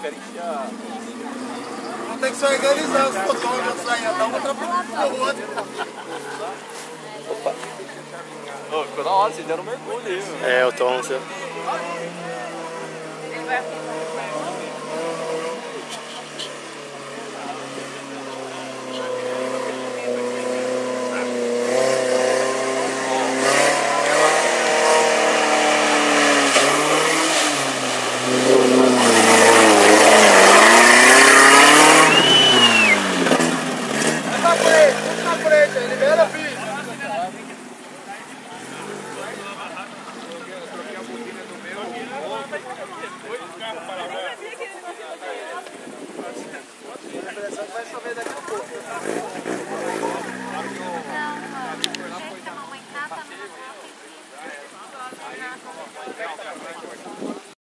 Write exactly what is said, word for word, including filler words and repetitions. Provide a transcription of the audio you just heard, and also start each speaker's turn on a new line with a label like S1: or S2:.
S1: diferenciar.
S2: Não tem que se organizar os fotógrafos aí, dá um atrapalhando pro outro.
S1: Opa! Oh, ficou da hora, vocês deram um mergulho aí, mano.
S3: É, o Tom, seu.
S4: Ele vai